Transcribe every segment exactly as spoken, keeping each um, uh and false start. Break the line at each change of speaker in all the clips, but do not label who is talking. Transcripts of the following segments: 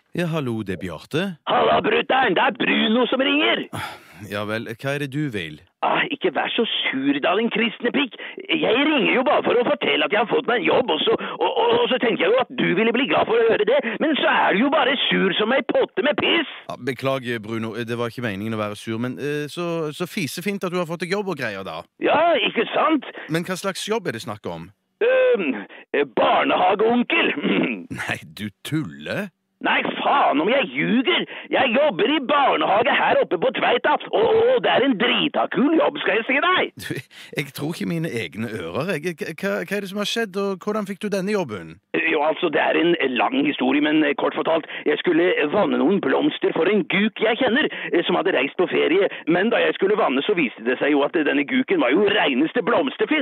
Ja, hallo, det er Bjarte.
Halla, brutter'n, det er Bruno som ringer.
Ja vel, hva er det du vil?
Ah, ikke vær så sur da, din kristne pikk. Jeg ringer jo bare for å fortelle at jeg har fått meg en jobb, og så, og, og, og så tenker jeg jo at du ville bli glad for å høre det, men så er du jo bare sur som ei potte med piss.
Ja, beklager, Bruno, det var ikke meningen å være sur, men eh, så, så fisefint at du har fått deg jobb og greier da.
Ja, ikke sant?
Men hva slags jobb er det snakk om?
Uh, barnehageonkel.
Nei, du tuller?
Nei, faen om jeg ljuger! Jeg jobber i barnehage her oppe på Tveita, og, og det er en dritakul jobb, skal jeg si deg!
Du, jeg tror ikke mine egne ører. Jeg, hva, hva er det som har skjedd, og hvordan fikk du denne jobben?
Jo, altså, det er en lang historie, men kort fortalt, jeg skulle vanne noen blomster for en guk jeg kjenner, som hadde reist på ferie, men da jeg skulle vanne så viste det seg jo at denne guken var jo reneste blomsterfinn.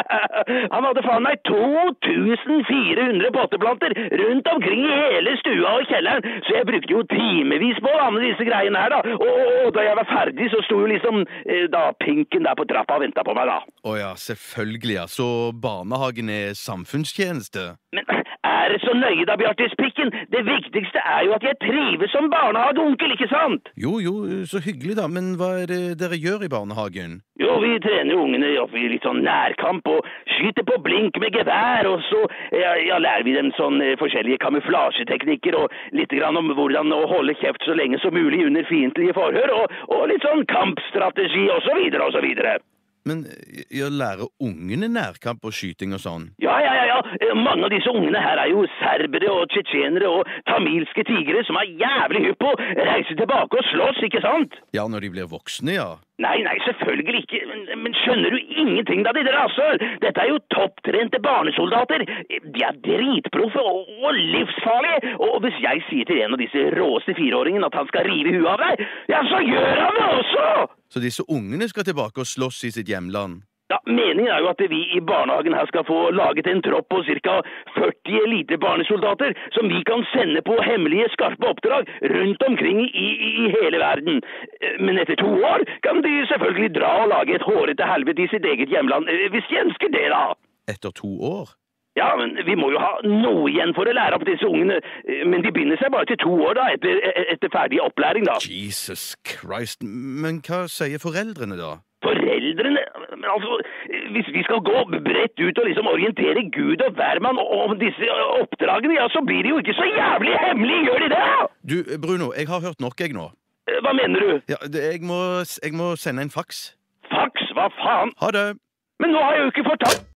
Han hadde faen meg to tusen fire hundre potteplanter rundt omkring i hele stua og kjelleren, så jeg brukte jo timevis på å vanne disse greiene her da, og, og, og da jeg var ferdig så sto jo liksom eh, da pinken der på trappa og ventet på meg da.
Åja, selvfølgelig ja, så barnehagen er samfunnstjeneste.
Men er det så nøye da, Bjartispikken? Det viktigste er jo at jeg trives som barnehageonkel, ikke sant?
Jo, jo, så hyggelig da, men hva er det dere gjør i barnehagen?
Jo, vi trener ungene opp i litt sånn nærkamp og skyter på blink med gevær, og så ja, ja, lærer vi dem sånn eh, forskjellige kamuflasjeteknikker og litt grann om hvordan å holde kjeft så lenge som mulig under fiendtlige forhør, og, og litt sånn kampstrategi og så videre og så videre.
Men jeg lærer ungene nærkamp og skyting og sånn?
Ja, ja, ja, ja. Mange av disse ungene her er jo serbere og tsjetsjenere og tamilske tigre som er jævlig hypp på å reise tilbake og slåss, ikke sant?
Ja, når de blir voksne, ja.
Nei, nei, selvfølgelig ikke. Men, men skjønner du ingenting da, de der rasshøl? Dette er jo topptrente barnesoldater. De er dritproffe og, og livsfarlige. Og hvis jeg sier til en av disse råeste fireåringene at han skal rive huet av deg, ja, så gjør han det også!
Så disse ungene skal tilbake og slåss i sitt hjemland?
Ja, meningen er jo at vi i barnehagen her skal få laget en tropp på cirka førti elite barnesoldater som vi kan sende på hemmelige skarpe oppdrag rundt omkring i, i, i hele verden. Men etter to år kan de selvfølgelig dra og lage et hårete helvete i sitt eget hjemland, hvis de ønsker det da.
Etter to år?
Ja, men vi må jo ha noe igjen for å lære opp disse ungene, men de binder seg bare til to år da, etter, etter ferdig opplæring da.
Jesus Christ, men hva sier foreldrene da?
Foreldrene? Men altså, hvis vi skal gå bredt ut og liksom orientere Gud og hvermann om disse oppdragene, ja, så blir det jo ikke så jævlig hemmelig, gjør de det?
Du, Bruno, jeg har hørt nok jeg nå.
Hva mener du?
Ja, det, jeg, må, jeg må sende en faks.
Faks? Hva faen?
Ha det!
Men nå har jeg jo ikke fortalt...